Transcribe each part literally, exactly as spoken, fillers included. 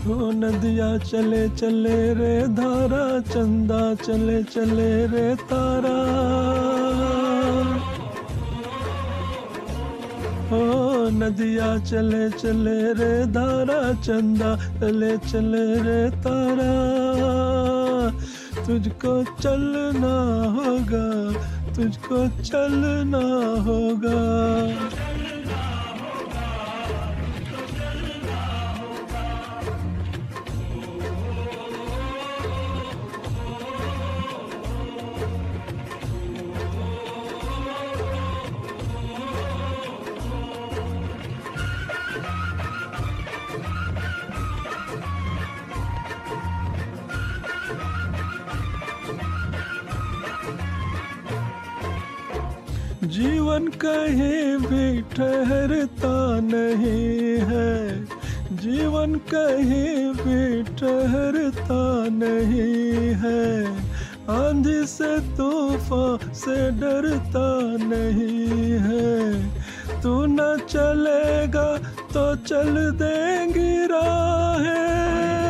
हो नदिया चले चले रे धारा, चंदा चले चले रे तारा। हो नदिया चले चले रे धारा, चंदा चले चले रे तारा। तुझको चलना होगा, तुझको चलना होगा। जीवन कहीं भी ठहरता नहीं है, जीवन कहीं भी ठहरता नहीं है। आंधी से तूफान से डरता नहीं है। तू न चलेगा तो चल देंगी राहें।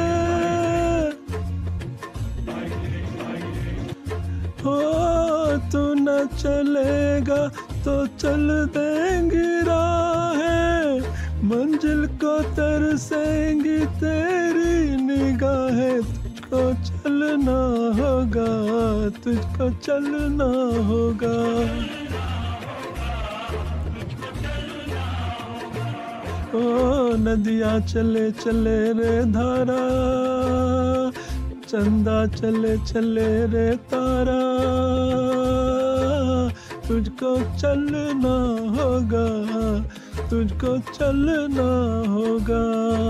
हो तू न चलेगा तो चल देंगी राहें। मंजिल को तरसेंगी तेरी निगाहें। तुझको चलना होगा, तुझको चलना होगा। ओ नदिया चले चले रे धारा, चंदा चले चले रे तारा। तुझको चलना होगा, तुझको चलना होगा।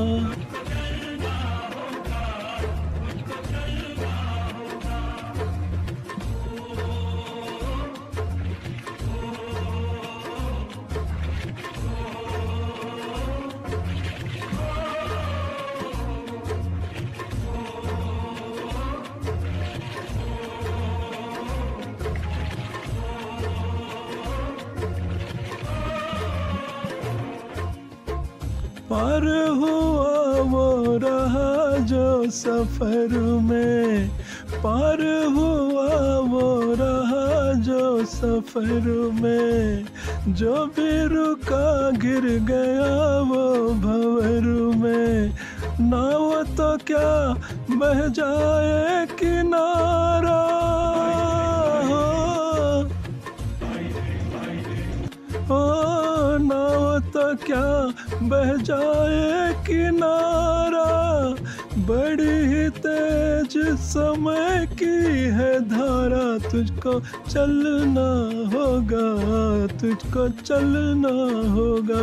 पार हुआ वो रहा जो सफर में, पार हुआ वो रहा जो सफर में। जो भी रुका गिर गया वो भंवर में। नाव तो क्या बह जाए किनारा, हो नाव तो क्या बह जाए किनारा। बड़ी ही तेज समय की है धारा। तुझको चलना होगा, तुझको चलना होगा।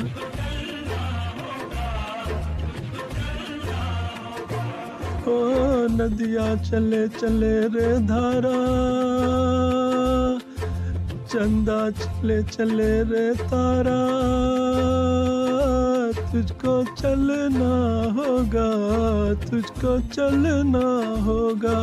ओ नदिया चले चले रे धारा, चंदा चले चले रे तारा। तुझको चलना होगा, तुझको चलना होगा।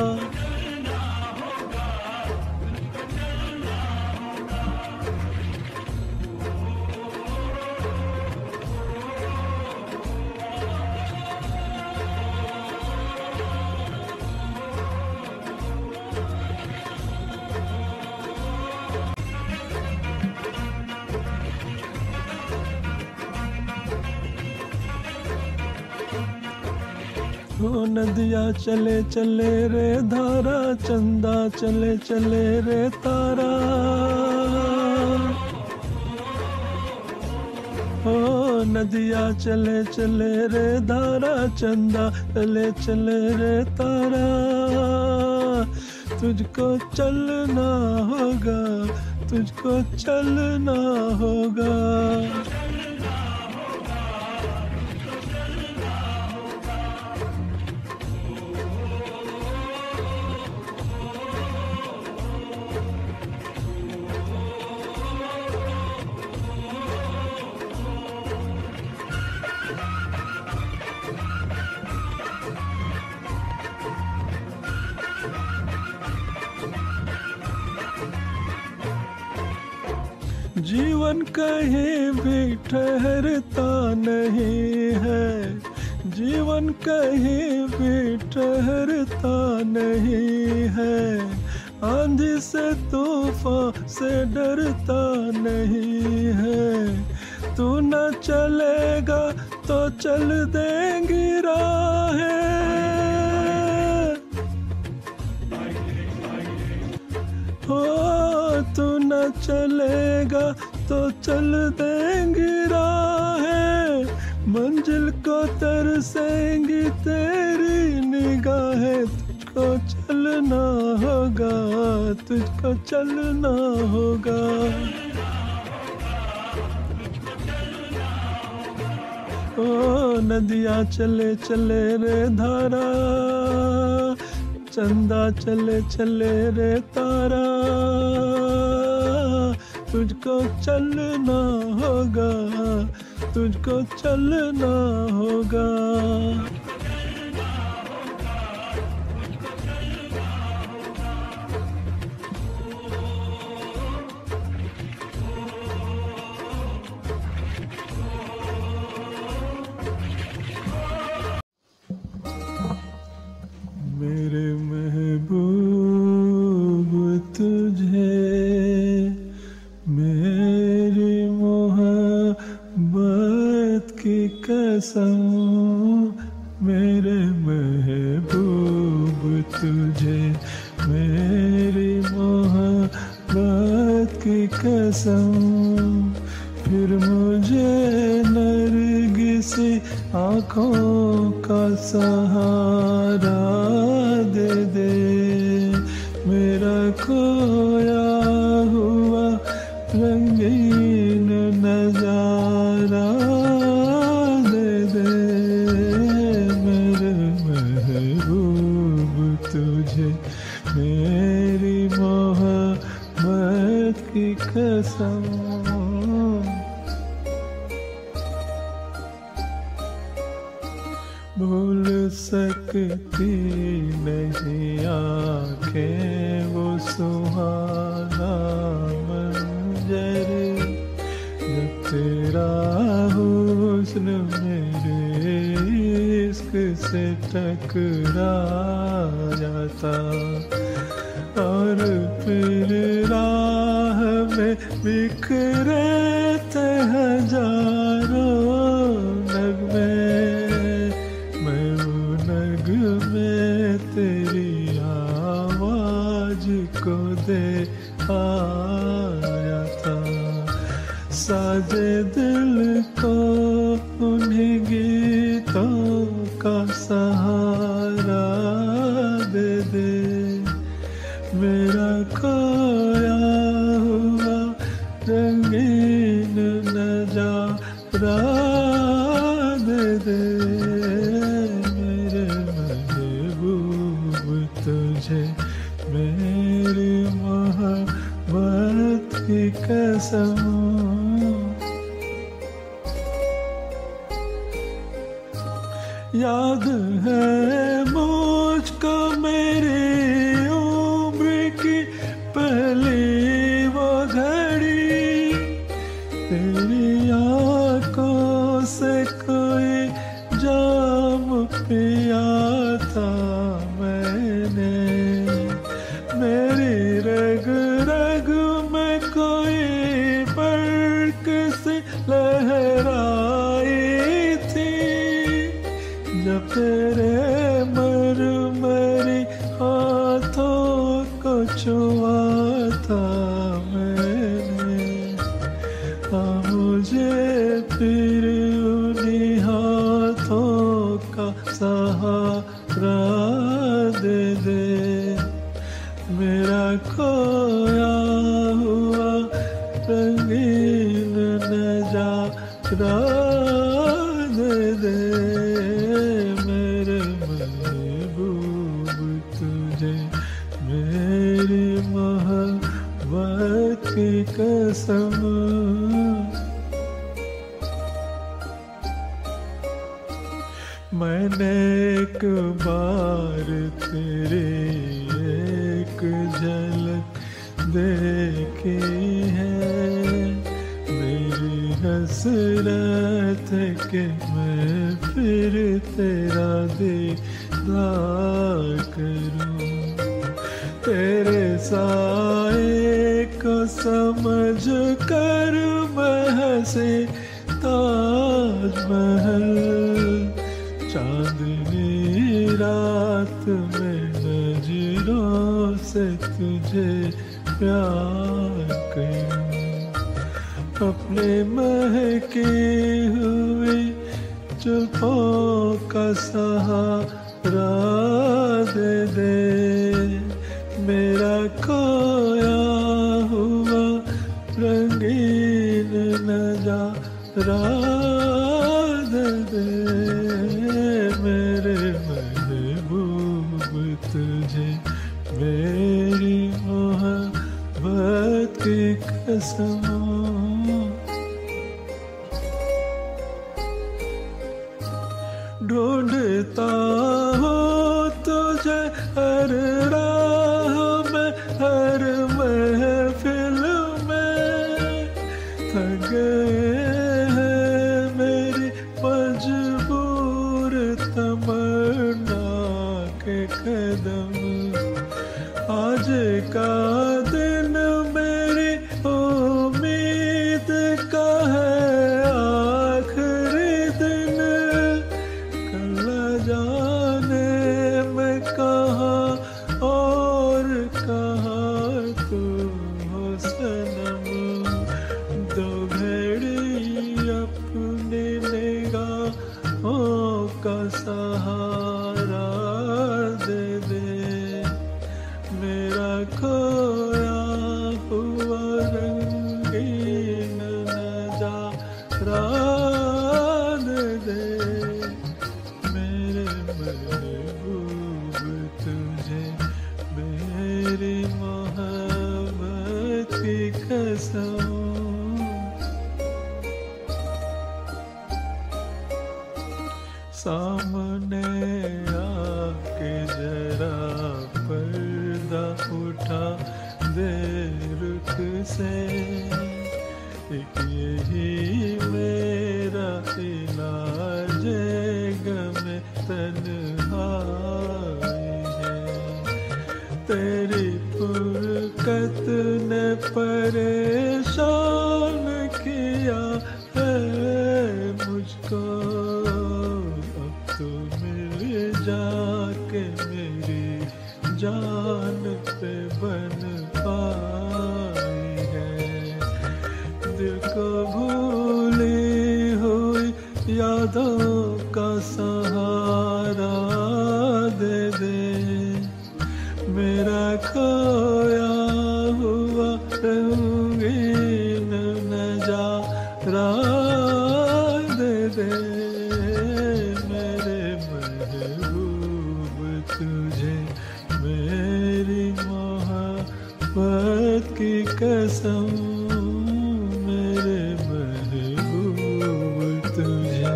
हो नदिया चले चले रे धारा, चंदा चले चले रे तारा। हो नदिया चले चले रे धारा, चंदा चले चले रे तारा। तुझको चलना होगा, तुझको चलना होगा। जीवन कहीं भी ठहरता नहीं है, जीवन कहीं भी ठहरता नहीं है, आंधी से तूफान से डरता नहीं है। तू न चलेगा तो चल देंगी राहें, हो तू न चलेगा तो चल देंगी राहें, मंजिल को तरसेंगी तेरी निगाहें। तुझको चलना होगा, तुझको चलना होगा। ओ नदियाँ चले चले रे धारा, चंदा चले चले रे तारा, तुझको चलना होगा, तुझको चलना होगा। मेरे महबूब तुझे मेरी मोहब्बत की कसम, मेरे महबूब तुझे मेरी मोहब्बत की कसम। फिर मुझे नरगिसी आँखों का सहारा दे दे, मेरा खोया हुआ रंगीन नजारा दे दे। मेरे महबूब तुझे मेरी मोहब्बत की कसम। भूल सकती नहीं आँखें वो सुहाना मंजर, जब तेरा हुस्न मेरे इश्क से टकरा जाता, और फिर राह में बिखरे थे हजारों नगमे, मैं तेरी आवाज को दे आया था। साजे दिल को उन्हीं गीतों का सहारा दे दे, मेरा खोया हुआ रंगीन नजारा दे दे। तुझे मेरी मोहब्बत की कसम। याद है मुझको मेरी उम्र की पहली वो घड़ी, तेरी आँखों से कोई जाम पिया था मैंने, मेरी रग रग में कोई बर्क सी लहराई थी, जब तेरे मरमरी हाथों को छुआ था मैंने। हाँ मुझे फिर उन्हीं हाथों का सहारा दे दे, मेरा खोया हुआ रंगीन नजारा दे दे। मेरे महबूब तुझे मेरी मोहब्बत की कसम। मैंने एक बार तेरी एक झलक देखी है, मेरी हसरत है कि मैं फिर तेरा दीदार करूं। तेरे साए को समझ कर मैं हंसे ताजमहल, चांदनी रात में नजरों से तुझे प्यार करूं। अपने महके हुए जुल्फों का सहारा दे दे, मेरा खोया हुआ रंगीन नजारा दे दे। मेरे महबूब तुझे मेरी मोहब्बत की कसम, ढूंढता हूँ तुझे हर राह में, हर महफिल में। थक गए हैं मेरी मजबूर तमन्ना के कदम, आज का दिन मेरी उम्मीद का है आखिरी दिन। कल जाने मैं कहाँ और कहाँ तू हो सनम, दो घड़ी अपनी निगाहों का सहारा दे दे, मेरा खोया हुआ रंगीन नजारा दे दे। मेरे महबूब तुझे मेरी मोहब्बत की कसम, सामने आके जरा पर्दा उठा दे रुख से, एक यही मेरा इलाज गम तन्हाई है। तेरी फुरकत ने परेशान किया है मुझको, अब तो मिल जाके मेरी जान पे बन पाई है। दिल को भूली हुई यादों का सहारा दे दे, मेरा खोया हुआ रंगीन नजारा दे दे। मेरे महबूब तुझे मेरी मोहब्बत की कसम, मेरे महबूब तुझे।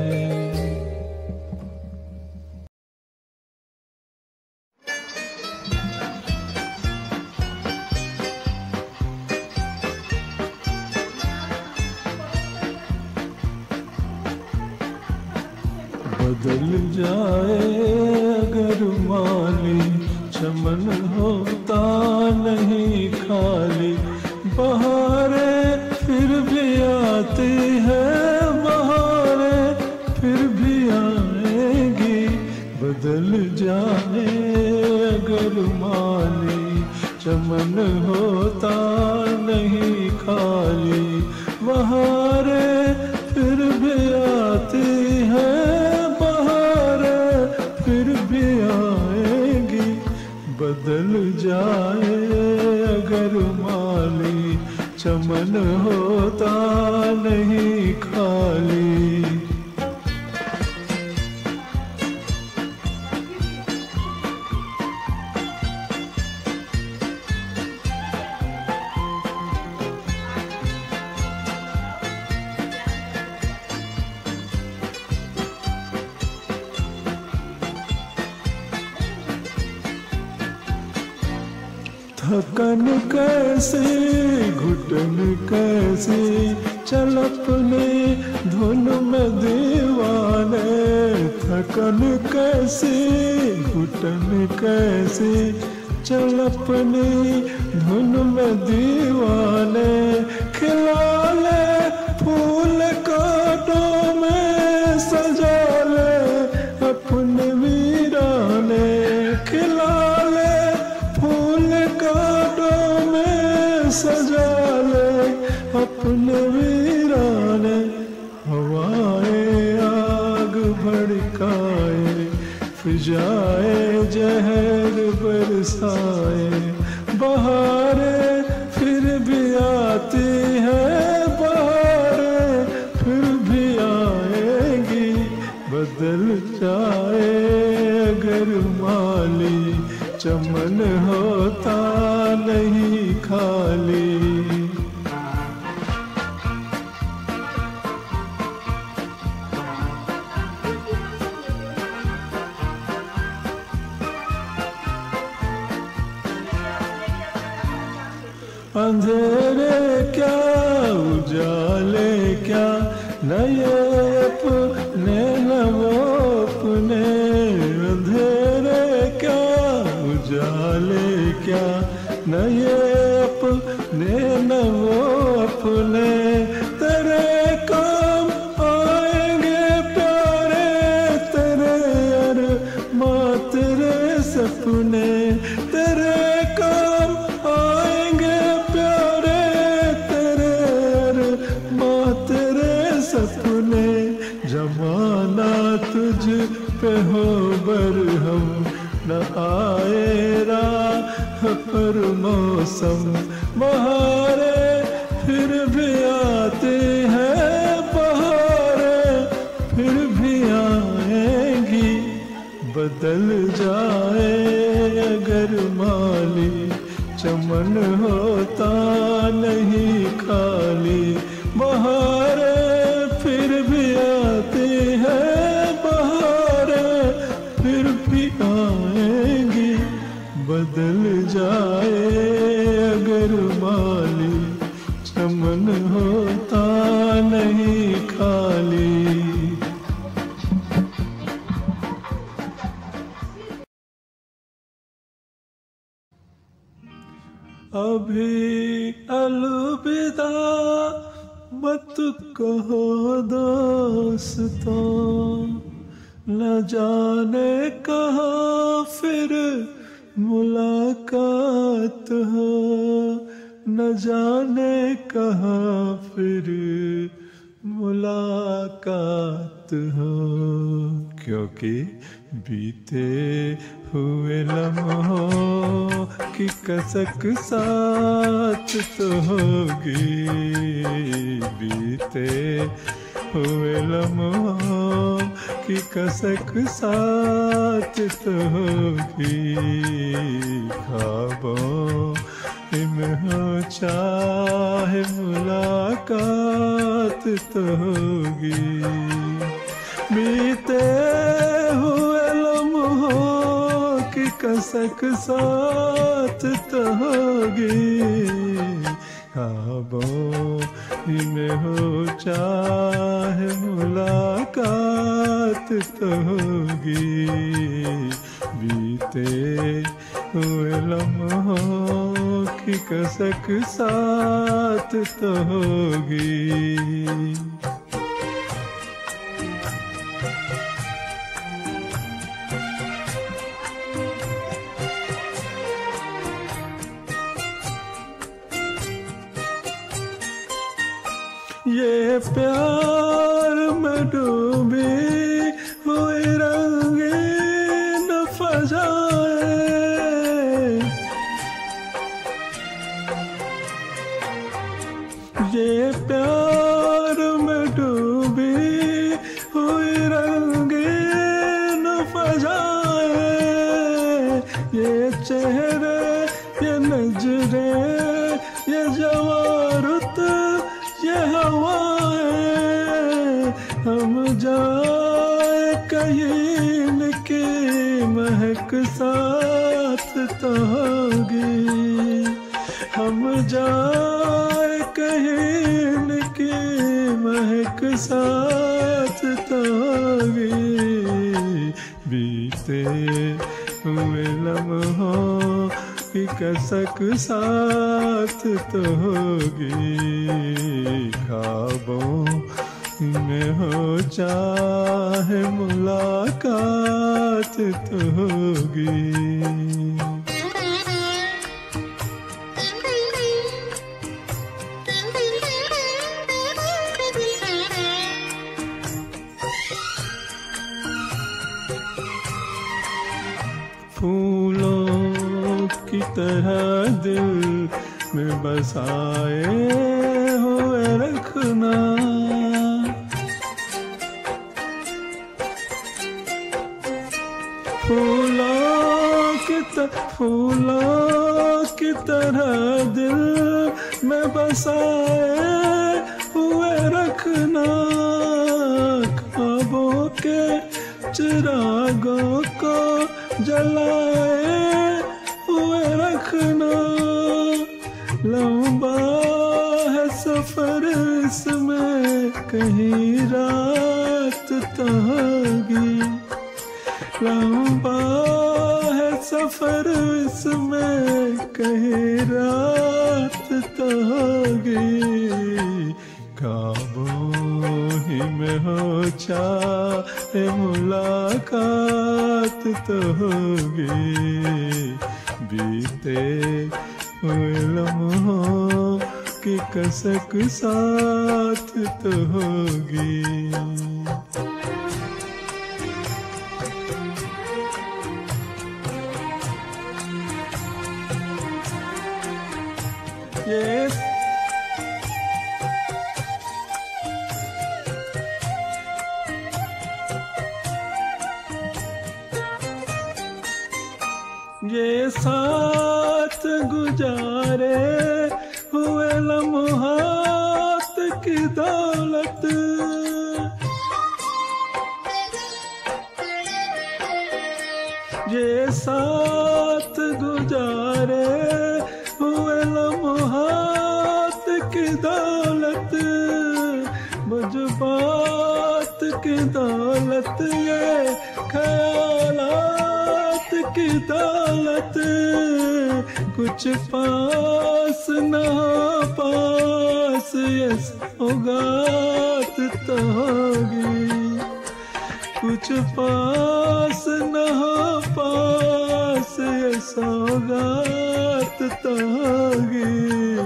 बदल जाए अगर माली, चमन होता नहीं खाली। बहारें फिर भी आती है, बहारें फिर भी आएगी। बदल जाए अगर माली, चमन होता नहीं खाली। बहारें फिर भी आती है, फिर भी आएगी। बदल जाए अगर माली, चमन होता नहीं खाली। थकन कैसे, घुटन कैसे, चल अपनी धुन में दीवाने, थकन कैसी घुटन कैसी, चल अपनी धुन में दीवाने, खिला ले फूल कांटों में सजा ले अपने वीराने, खिला ले फूल कांटों में सजा ले अपने वीराने। हवाएं आग भड़काए, फिजाए जहर बरसाए, बहारें फिर भी आती है, बहारें फिर भी आएंगी, बदल जाए अगर माली, चमन होता नहीं खाली। अंधेरे क्या उजाले क्या, न ये अपने न वो अपने, अंधेरे क्या उजाले क्या, न ये अपने न वो अपने, तेरे काम आएंगे प्यारे, तेरे अरमां तेरे सपने, तेरे काम आएंगे प्यारे, तेरे अरमां तेरे सपने। जमाना तुझ पे हो बरहम, न आए राह पर मौसम, बहारें फिर भी आती है, बहारें फिर भी आएंगी, बदल जाए अगर माली, चमन होता नहीं खाली, बहारें फिर भी आती है, बहारें फिर भी आएंगी, बदल जाए अगर माली, चमन होता नहीं खाली। अभी अलविदा मत कहो दोस्तों, न जाने कहाँ फिर मुलाकात हो, न जाने कहाँ फिर मुलाकात हो, क्योंकि बीते हुए लम्हों की कसक साथ तो होगी, बीते हुए लम्हों की कसक साथ तो होगी, ख्वाबों में हो चाहे मुलाकात तो होगी, बीते हुए लम्हों की कसक साथ तो होगी, ख्वाबों में हो चाहे मुलाकात तो होगी, बीते हुए लम्हों की कसक साथ तो होगी। ये प्यार में डूबी हुई रंगीन फजाएं, ये प्यार में डूबी हुई रंगीन फजाएं, ये चेहरे ये नजरें ये जवारुत ये हवाएं, हम जाए कहीं की महक साथ तो होगी, हम जाए कहीं की साथ तो होगी, बीते हुए लम्हों की कसक साथ तो होगी, ख्वाबों में हो चाहे मुलाकात तो होगी। फूलों की तरह दिल में बसाए हुए रखना, फूलों की फूलों की तरह दिल में बसाए हुए रखना, ख्वाबों के चिरागों को जलाए हुए रखना, लंबा है सफर इसमें कहीं रात तो होगी, लंबा है सफर इसमें कहीं रात तो होगी, ख्वाबों ही में हो चाहे मुलाकात तो होगी, बीते हुए लम्हों की कसक साथ तो होगी। ये ये साथ गुजारे हुए लम्हात की दौलत, ये साथ गुजारे हुए लम्हात की दौलत, मुझ बात की दौलत, ये ख्यालात की दौलत, कुछ पास ना पास ये सौगात तो होगी, कुछ पास ना पास ये सौगात तो होगी,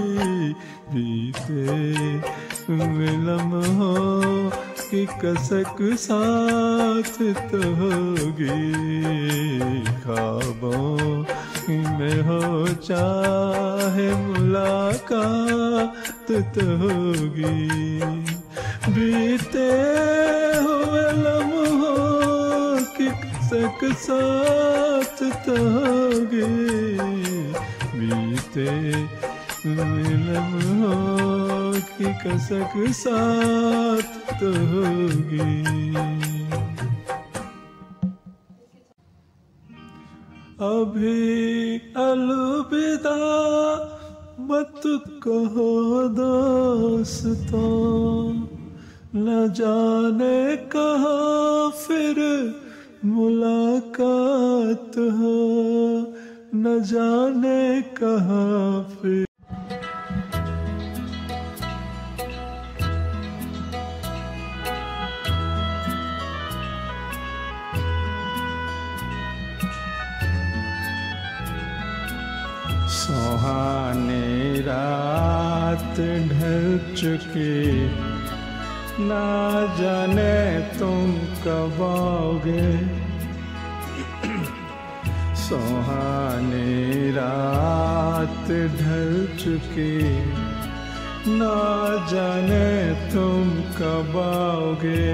बीते हुए लम्हों की कसक साथ तो होगी, ख्वाबों में हो चाहे मुलाकात तो होगी, बीते हुए लम्हों की कसक साथ तो होगी, बीते हुए लम्हों की कसक साथ तो होगी। अभी अलविदा मत कहो दोस्तों, न जाने कहाँ फिर मुलाकात हो, न जाने कहाँ फिर। सुहानी रात ढल चुकी, ना जाने तुम कब आओगे, सुहानी रात ढल चुकी, ना जाने तुम कब आओगे,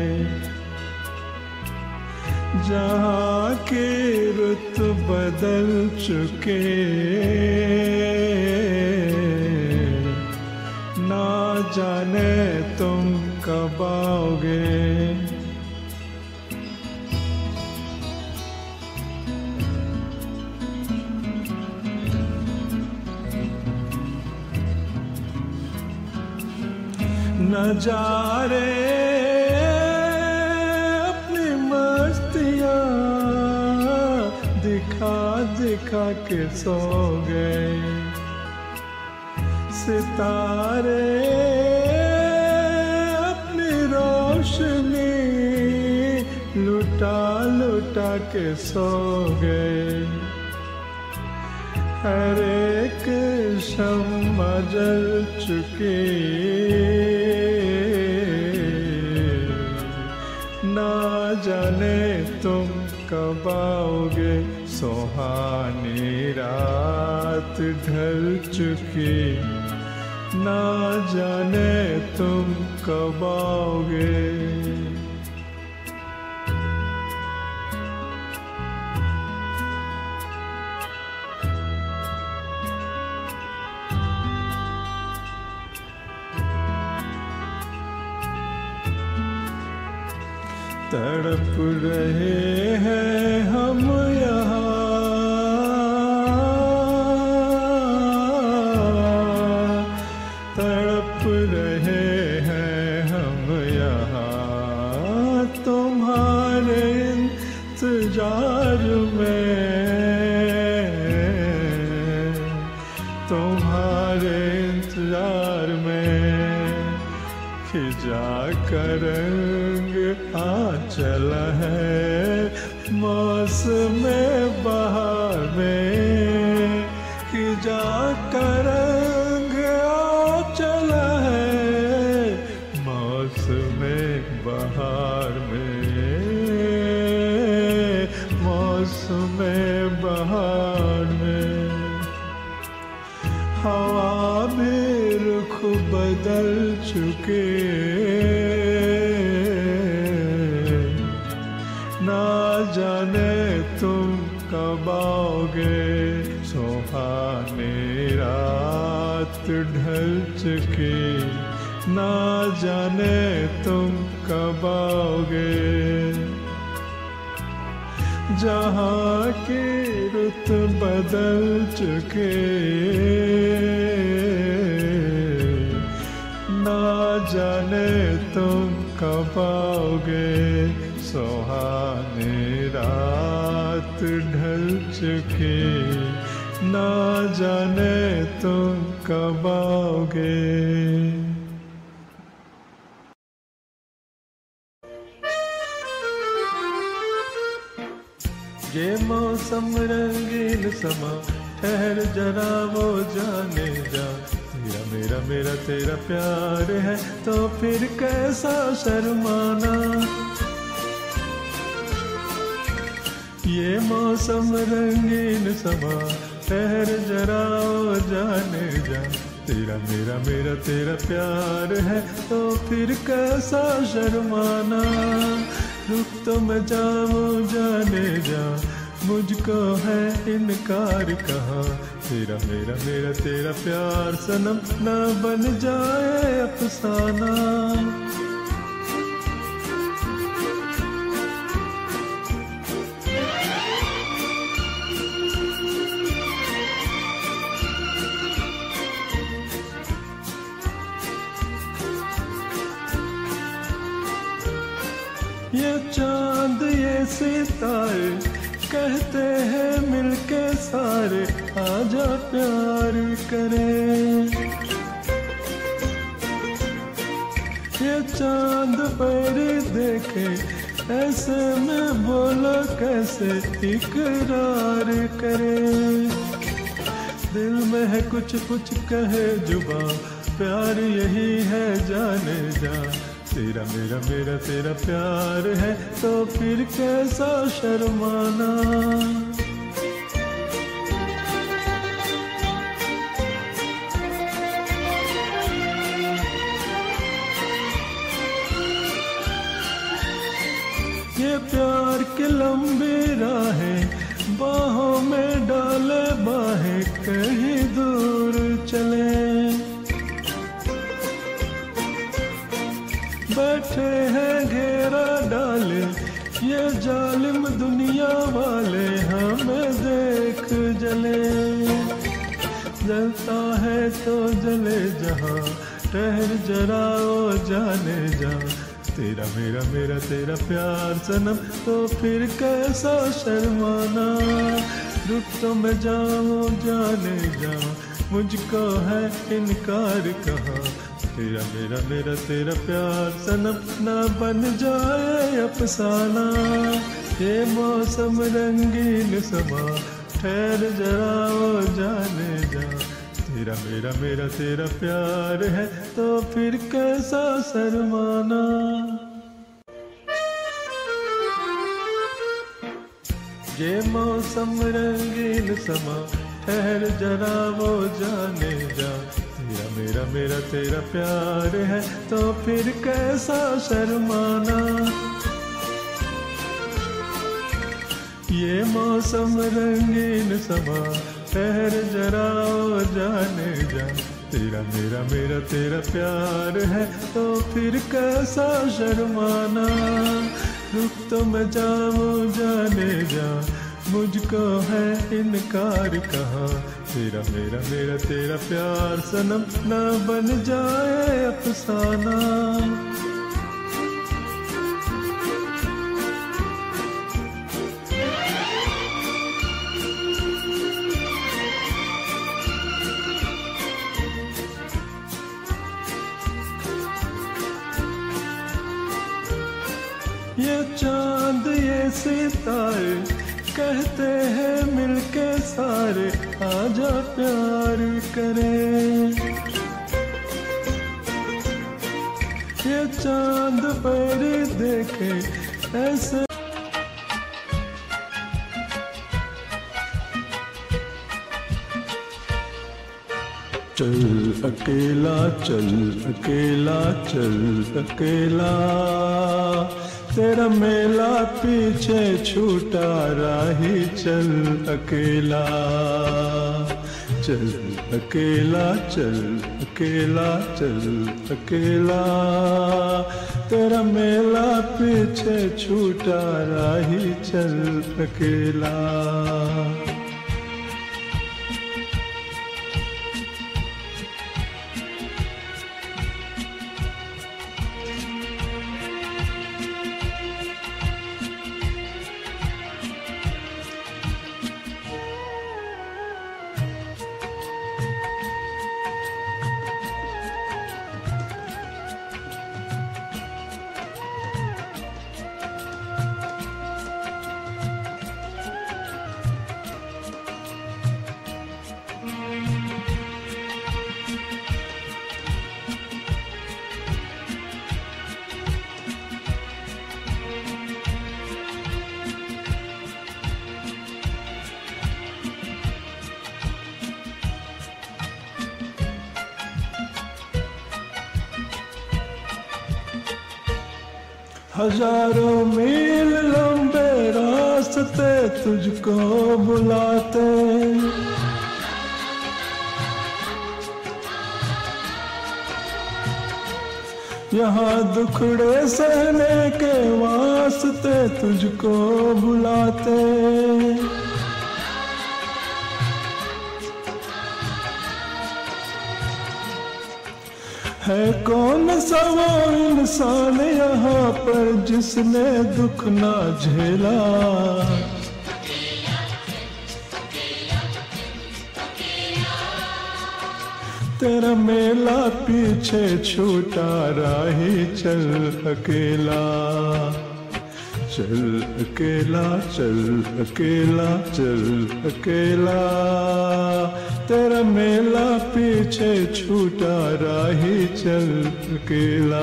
जहाँ की रुत बदल चुके, ना जाने तुम कब आओगे। नजारे अपनी मस्तियाँ दिखा दिखा के सो गए। सितारे अपनी रोशनी लुटा लुटा के सो गए। हर एक शम्मा जल चुकी, ना जाने तुम कब आओगे। सुहानी रात ढल चुकी, ना जाने तुम कब आओगे। तड़प रहे हैं हम यहाँ, तड़प रहे हैं हम यहाँ तुम्हारे इंतजार में, तुम्हारे इंतजार में। खिजा कर रंग आ चला है मौसम बहार में, खिजा कर रंग आ चला है मौसम बहार में, मौसम बहार में। हवा भी रुख बदल चुके, ना जाने तुम कब आओगे। सुहानी रात ढल चुकी, ना जाने तुम कब आओगे। जहाँ की रुत बदल चुके, ना जाने तुम कब आओगे। सुहानी रात ढल चुकी, ना जाने तुम कब आओगे। ये मौसम रंगीन समा, ठहर जरा वो जाने जा। तेरा मेरा मेरा तेरा प्यार है तो फिर कैसा शर्माना। ये मौसम रंगीन समा, ठहर जरा वो जाने जा। तेरा मेरा मेरा तेरा प्यार है तो फिर कैसा शर्माना। रुक तो मैं जाऊँ जाने जा, मुझको है इनकार कहाँ। तेरा मेरा मेरा तेरा प्यार सनम ना बन जाए अफसाना। ये चांद ये सितारे कहते हैं मिलके सारे, आजा प्यार करें। ये चांद पर देखे ऐसे में बोलो कैसे इकरार करें। दिल में है कुछ कुछ कहे जुबा, प्यार यही है जाने जा। तेरा मेरा मेरा तेरा प्यार है तो फिर कैसा शर्माना। ये प्यार की लंबी राहें बाहों में डाले बाहें, कहीं दूर चले। बैठे हैं घेरा डाले ये जालिम दुनिया वाले, हमें देख जले। जलता है तो जले जहाँ, ठहर जरा ओ जाने जा, तेरा मेरा मेरा तेरा प्यार सनम, तो फिर कैसा शर्माना। रुक तो मैं जाऊँ जाने जा, मुझको है इनकार कहाँ, तेरा मेरा मेरा तेरा प्यार सनम ना बन जाए अफसाना। ये मौसम रंगीन समा, ठहर जरा ओ जाने जा, तेरा मेरा मेरा तेरा प्यार है तो फिर कैसा शर्माना। ये मौसम रंगीन समा, ठहर जरा वो जाने जा, तेरा मेरा मेरा तेरा प्यार है तो फिर कैसा शर्माना। ये मौसम रंगीन समा, ठहर जरा ओ जाने जा, तेरा मेरा मेरा तेरा प्यार है तो फिर कैसा शर्माना। रुक तो मैं जाऊँ जाने जा, मुझको है इनकार कहाँ, तेरा मेरा मेरा तेरा प्यार सनम ना बन जाए अफसाना। ये चांद ये सितारे कहते हैं मिलके सारे, आजा प्यार करें। ये चांद पर देखे ऐसे, चल अकेला चल अकेला चल अकेला, तेरा मेला पीछे छूटा राही चल अकेला। चल अकेला चल अकेला चल अकेला, तेरा मेला पीछे छूटा राही चल अकेला। हजारों मील लंबे रास्ते तुझको बुलाते, यहाँ दुखड़े सहने के वास्ते तुझको बुलाते। है कौन सा वो इंसान यहाँ पर जिसने दुख ना झेला, तेरा मेला पीछे छूटा राही चल अकेला। चल अकेला चल अकेला चल अकेला, तेरा मेला पीछे छूटा राही चल अकेला।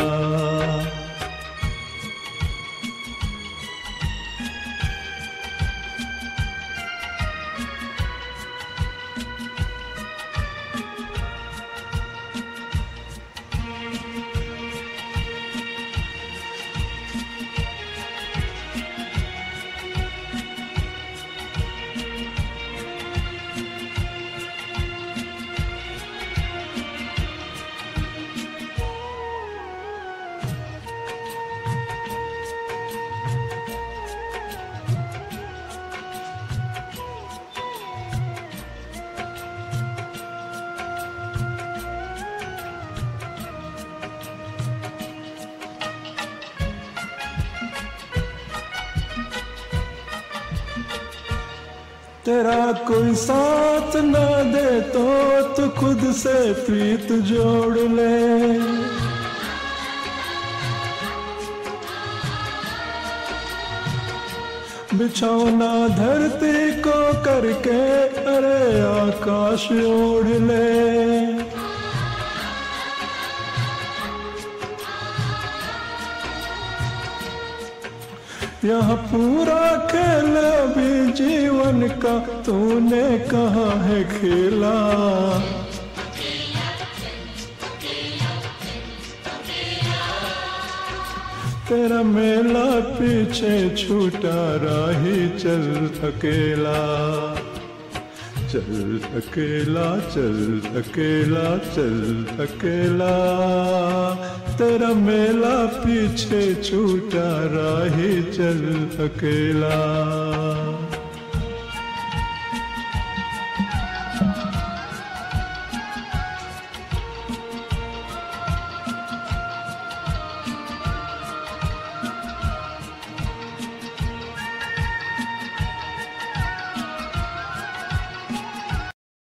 तेरा कोई साथ ना दे तो तू खुद से प्रीत जोड़ ले। बिछौना धरती को करके अरे आकाश ओढ़ ले। यह पूरा खेल भी जीवन का तूने कहा है खेला। तेरा मेला पीछे छूटा राही चल अकेला। चल अकेला चल अकेला चल अकेला। तेरा मेला पीछे छूटा राही चल अकेला।